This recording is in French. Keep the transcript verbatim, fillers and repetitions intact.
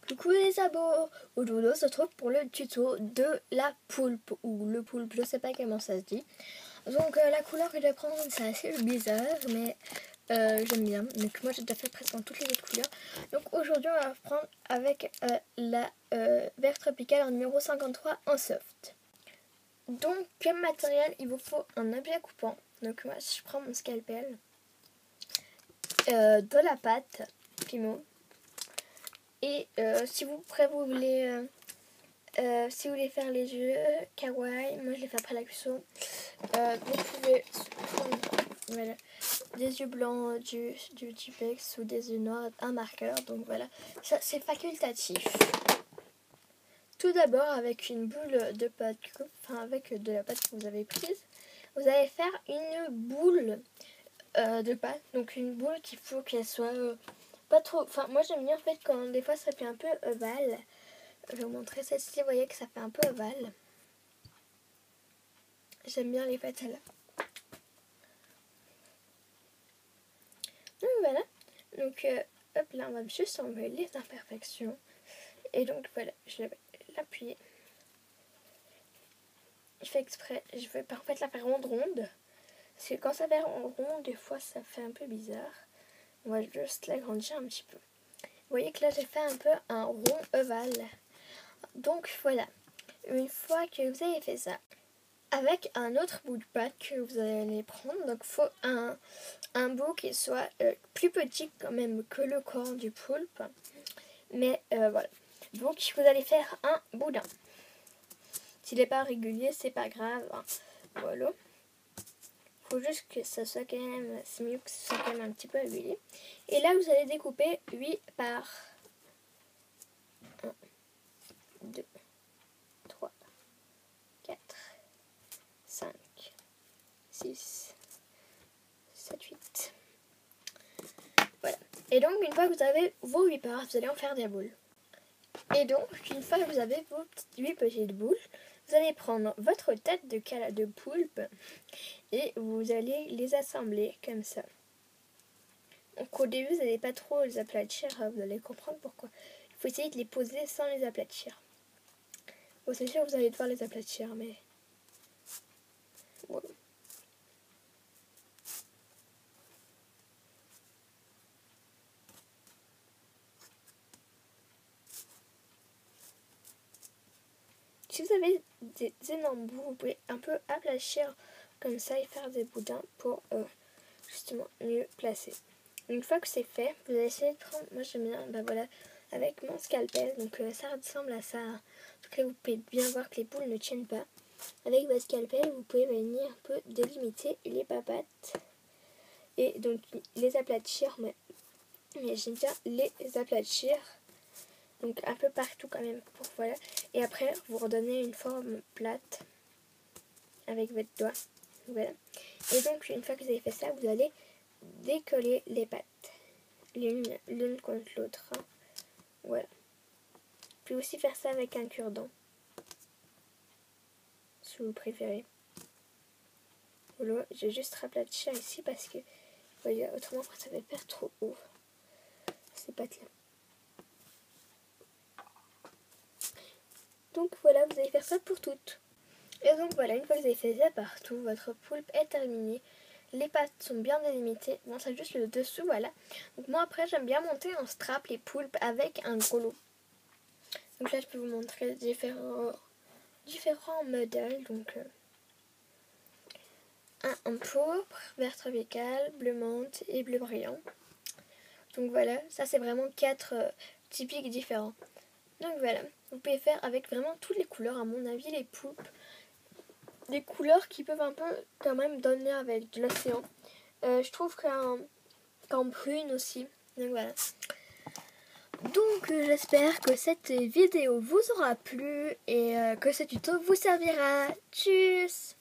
Coucou les abos, aujourd'hui on se retrouve pour le tuto de la poulpe ou le poulpe, je sais pas comment ça se dit. Donc euh, la couleur que je vais prendre c'est assez bizarre mais euh, j'aime bien, donc moi j'ai déjà fait presque dans toutes les autres couleurs. Donc aujourd'hui on va prendre avec euh, la euh, vert tropical en numéro cinquante-trois en soft. Donc comme matériel il vous faut un objet coupant, donc moi je prends mon scalpel, euh, de la pâte Pimo. Et euh, si vous, après vous voulez euh, euh, si vous voulez faire les yeux kawaii, moi je les fais après la cuisson, euh, vous pouvez prendre voilà, des yeux blancs du, du Tipex ou des yeux noirs, un marqueur. Donc voilà, ça c'est facultatif. Tout d'abord avec une boule de pâte, enfin avec de la pâte que vous avez prise, vous allez faire une boule euh, de pâte. Donc une boule qu'il faut qu'elle soit euh, pas trop, enfin moi j'aime bien en fait quand des fois ça fait un peu ovale. Je vais vous montrer celle-ci, vous voyez que ça fait un peu ovale. J'aime bien les faites celle-là. Donc voilà, donc euh, hop là on va juste enlever les imperfections. Et donc voilà, je vais l'appuyer. Je fais exprès, je vais en fait la faire ronde ronde. Parce que quand ça fait rond, des fois ça fait un peu bizarre. On va juste l'agrandir un petit peu. Vous voyez que là j'ai fait un peu un rond ovale. Donc voilà, une fois que vous avez fait ça, avec un autre bout de pâte que vous allez prendre, donc il faut un, un bout qui soit euh, plus petit quand même que le corps du poulpe. Mais euh, voilà, donc vous allez faire un boudin. S'il n'est pas régulier, c'est pas grave, hein. Voilà. Il faut juste que ça soit quand même, c'est mieux que ça soit quand même un petit peu régulier. Et là, vous allez découper huit parts. un, deux, trois, quatre, cinq, six, sept, huit. Voilà. Et donc, une fois que vous avez vos huit parts, vous allez en faire des boules. Et donc, une fois que vous avez vos huit petites boules, vous allez prendre votre tête de, cala de poulpe et vous allez les assembler comme ça. Donc au début, vous n'allez pas trop les aplatir, vous allez comprendre pourquoi. Il faut essayer de les poser sans les aplatir. Bon, c'est sûr que vous allez devoir les aplatir, mais... Voilà. Si vous avez des énormes bouts, vous pouvez un peu aplatir comme ça et faire des boudins pour euh, justement mieux placer. Une fois que c'est fait, vous allez essayer de prendre, moi j'aime bien, ben voilà, avec mon scalpel, donc euh, ça ressemble à ça. En tout cas, vous pouvez bien voir que les boules ne tiennent pas. Avec votre scalpel, vous pouvez venir un peu délimiter les papates et donc les aplatir, mais, mais j'aime bien les aplatir. Donc un peu partout quand même, pour, voilà. Et après, vous redonnez une forme plate avec votre doigt. Voilà. Et donc, une fois que vous avez fait ça, vous allez décoller les pattes. L'une l'une contre l'autre. Hein. Voilà. Vous pouvez aussi faire ça avec un cure-dent. Si vous préférez. Voilà. Je vais juste raplatir ici parce que, voilà, autrement, ça va faire trop haut. Ces pattes-là. Donc voilà, vous allez faire ça pour toutes. Et donc voilà, une fois que vous avez fait ça partout, votre poulpe est terminée. Les pattes sont bien délimitées. Bon, c'est juste le dessous, voilà. Donc moi après, j'aime bien monter en strap les poulpes avec un gros lot. Donc là, je peux vous montrer différents, différents modèles. Donc euh, un en pourpre, vert tropical, bleu menthe et bleu brillant. Donc voilà, ça c'est vraiment quatre euh, typiques différents. Donc voilà, vous pouvez faire avec vraiment toutes les couleurs, à mon avis, les poulpes. Des couleurs qui peuvent un peu quand même donner avec de l'océan. Euh, je trouve qu'un qu'en brune aussi. Donc voilà. Donc euh, j'espère que cette vidéo vous aura plu et euh, que ce tuto vous servira. Tchuss!